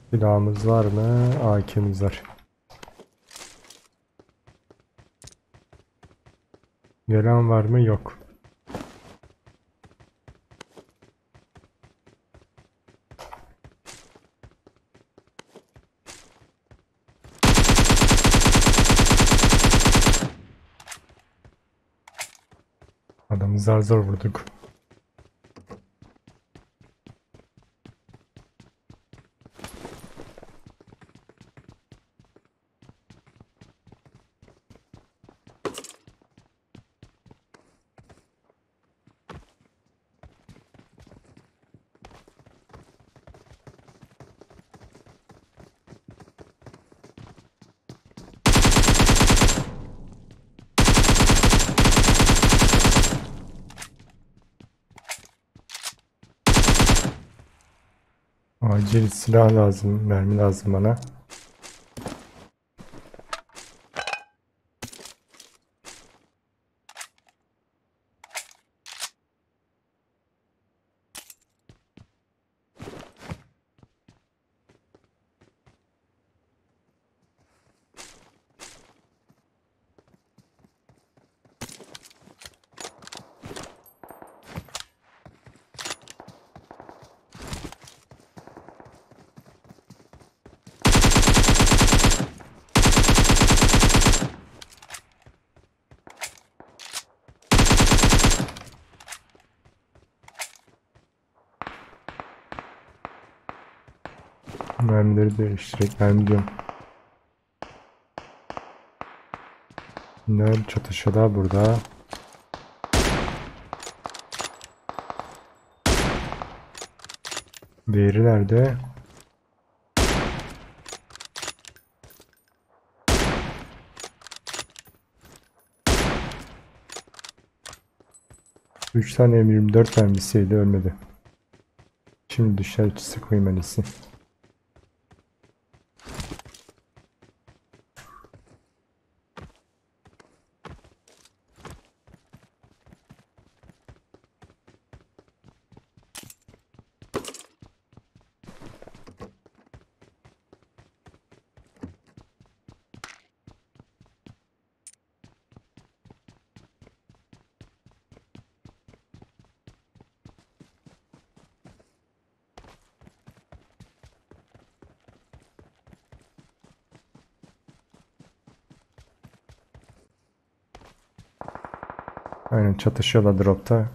Silahımız var mı? AK'miz var. Gelen var mı? Yok. Adamı zar zor vurduk. Acil silah lazım, mermi lazım bana. Mermileri değiştirerek mermi diyorum. Ne çatışıyorlar burada? Diğeri nerede? Üç tane M24 mermisiydi, ölmedi. Şimdi dışarı sıkmayayım en iyisi. Aynen çatışıyorlar dropta.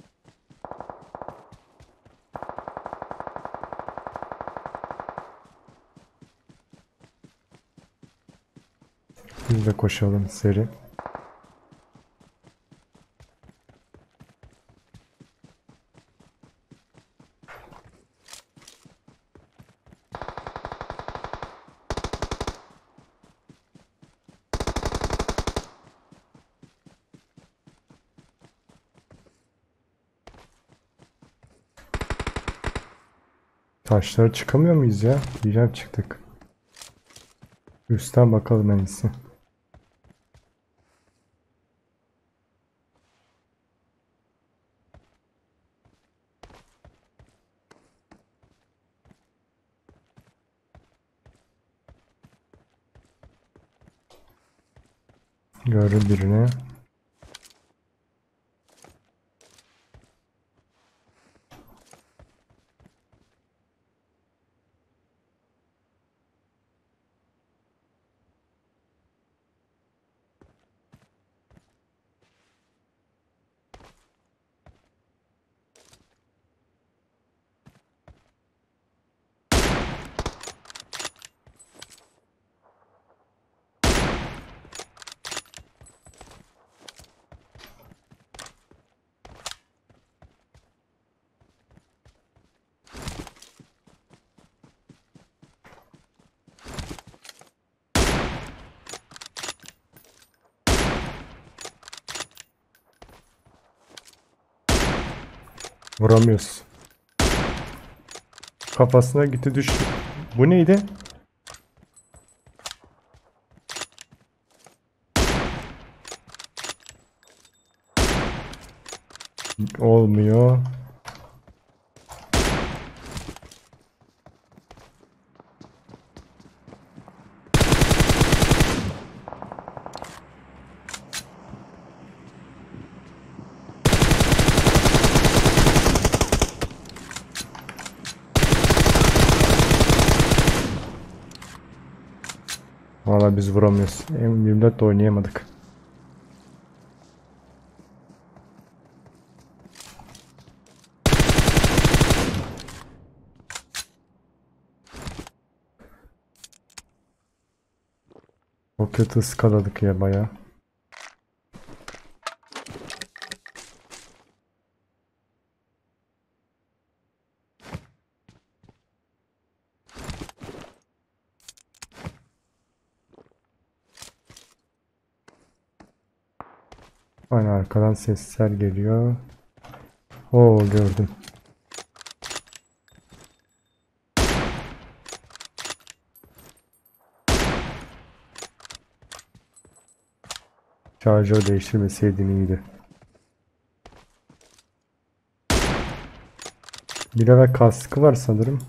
Biz de koşalım seri. Taşlara çıkamıyor muyuz ya? Diyeceğim çıktık. Üstten bakalım en iyisi. Gördüm birini. Vuramıyoruz. Kafasına gitti düştü. Bu neydi? Olmuyor. Valla biz vuramıyoruz. M24 de oynayamadık. O kötü ıskaladık ya bayağı. Aynen arkadan sesler geliyor. Oo gördüm. Şarjör değiştirmeseydin iyiydi. Bir ara kaskı var sanırım.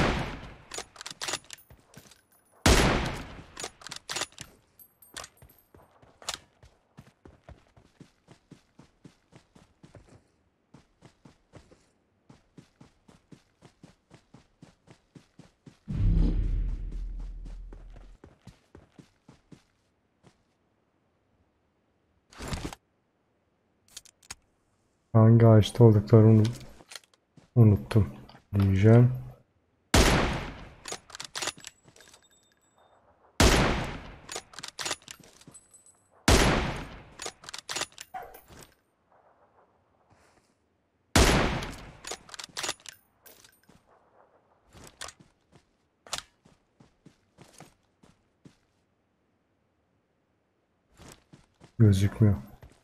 Hangi ağaçta olduklarını unuttum diyeceğim. Gözükmüyor.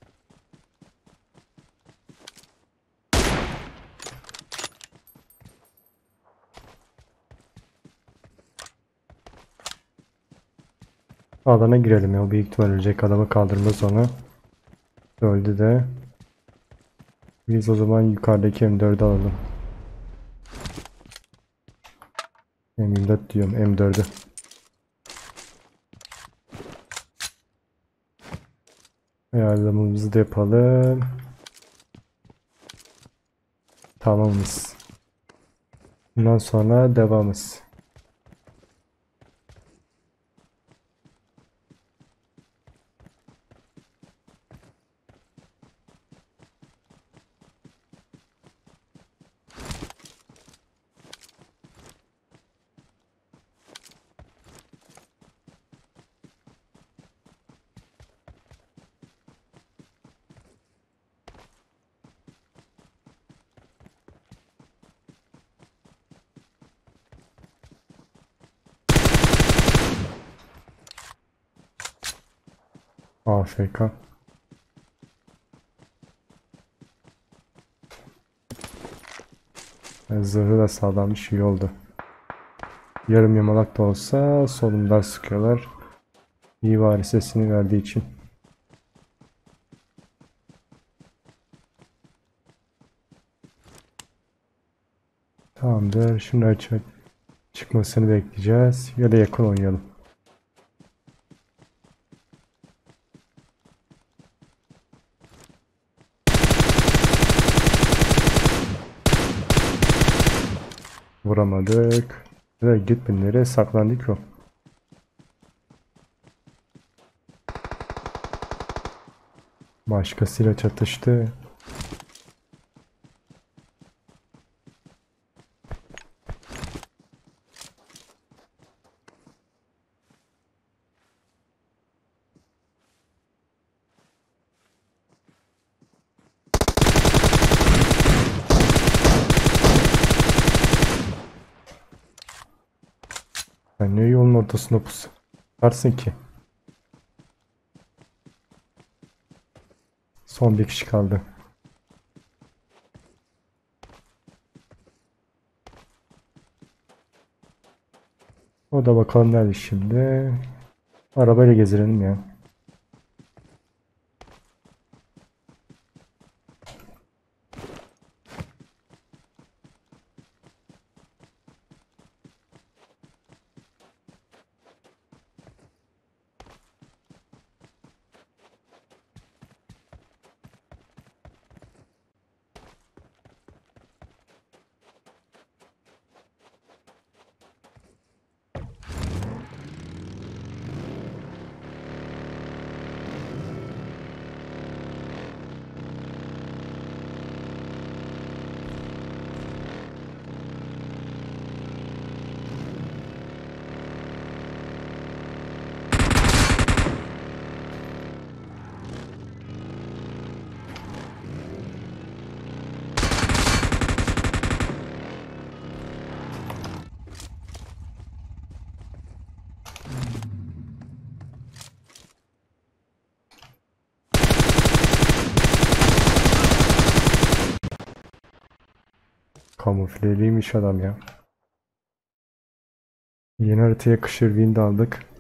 Alana girelim ya. Büyük ihtimal ölecek, adamı kaldırmaz onu. Öldü de. Biz o zaman yukarıdaki M4'ü alalım. M24 diyorum, M4'ü. Ayarlamamızı da yapalım. Tamamız. Bundan sonra devamız. AFK. Zırhı da sağlammış, iyi oldu. Yarım yamalak da olsa solumdan sıkıyorlar. İyi bari sesini verdiği için. Tamamdır. Şimdi açık çıkmasını bekleyeceğiz. Ya da yakın oynayalım. Vuramadık. Nereye gitmedi? Nereye saklandık o? Başkasıyla çatıştı. Sen niye yolun ortasında pusarsın ki? Son bir kişi kaldı. O da bakalım nerede şimdi. Arabayla gezelim ya. Kamufleliymiş adam ya. Yeni haritaya Kışır Wind aldık.